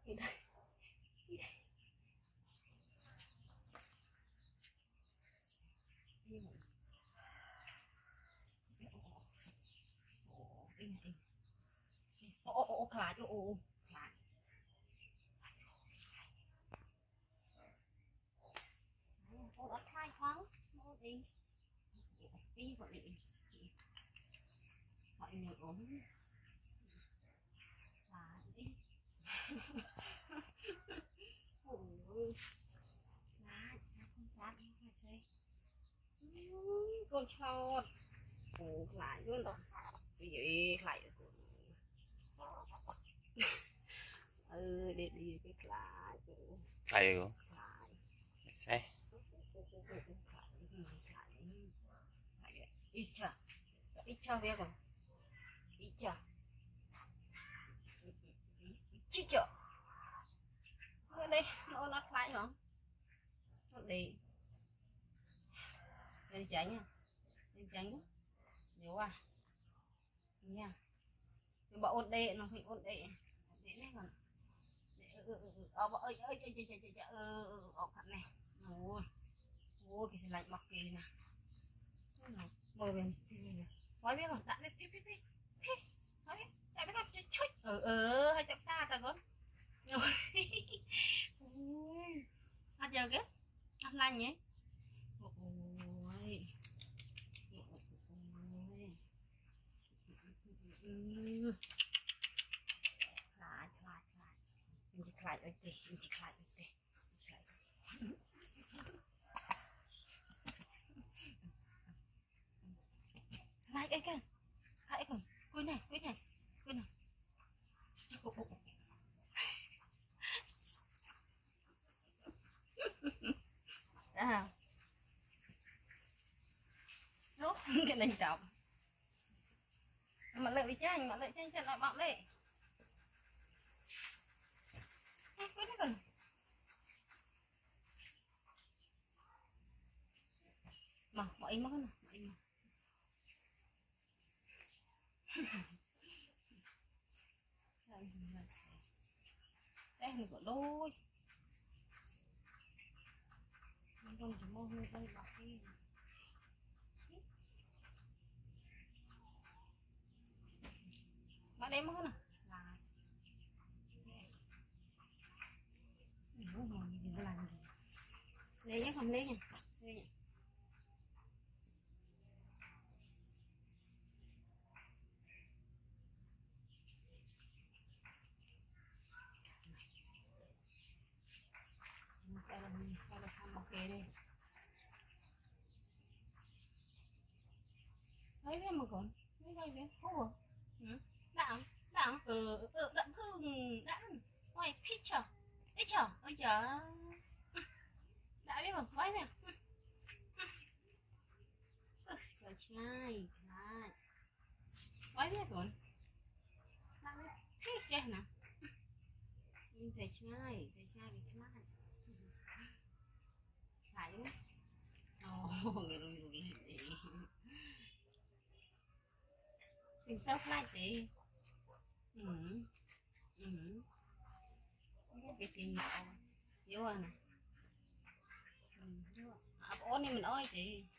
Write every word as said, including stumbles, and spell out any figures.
Đi đây. Đi đây. Đi rồi. Ồ, đi này. Ồ, ồ, ồ, khá cho ồ, khá. Ồ, đã khai khoáng. Ồ, đi. Đi gọi đi. Gọi người ốm. Khá đi. Ôi. Khá, không dám đi phải chơi. Con chó. Ồ, lại luôn rồi. Cái gì lại rồi. Ừ, để đi cái lại. Lại rồi. Xe. Ít chưa? Ít chưa biết rồi. Ít chưa? Chứ chưa? Ở đây nó lót lại hả? Nó đi. Lên tránh nha. Lên tránh. Nếu à. Nha. Cái bộ ổn định nó phải ổn định. Ổn định này còn. Ừ ừ ừ. Ờ ơi ơi ơi trời trời trời trời. Ừ ừ ừ khăn này. Ôi. Ôi cái lạnh mặc kỳ nè. Mời về. Nói biết không? Đã biết biết biết biết. Nói biết. Chạy biết không? Chút. Ừ ừ hay chắc ta ta con. Rồi. Ui. Ăn giờ ghét. Ăn lành nhé. Ôi. Ôi. Lại lại lại. Mình chỉ lại ở đây, mình chỉ lại ở đây. Lại cái kìa. Lại kìa. Cuối này, cuối này. Cuối này. À. Rốt cái đành trọng. Mà lợi bị chanh, mà lợi chanh chân lại bọng đấy. Ê, quên đấy còn. Mà, bỏ in mất hết nào, bỏ in nào. Xe hình của đôi. Không còn chỉ mô hơi đây bọc đi. Bạn đem mất hết nào. Là. Đúng rồi, cái gì làm gì. Lấy nhé, không lấy nha. Lấy nhé. Đây là mình, đây là thăm một kề đây. Lấy về mà còn. Lấy đây về. Ủa. Ừ. Đặng, đặng. Ừ, ừ, đặng thư, đặng. Ôi, picture. Picture. Ôi trời. Đã biết rồi, quay nè. Trời trai, này. Quay biết rồi. Đã biết. Thích chơi nè. Nhưng thầy trai, thầy trai cái này. Phải đúng. Ồ, người lùi lùi đi. Tìm sao lại đi. Ừ. Ừ. Cái tiền nhỏ. Vô à nè. Ừ, vô à. À, bố này mình ơi chị.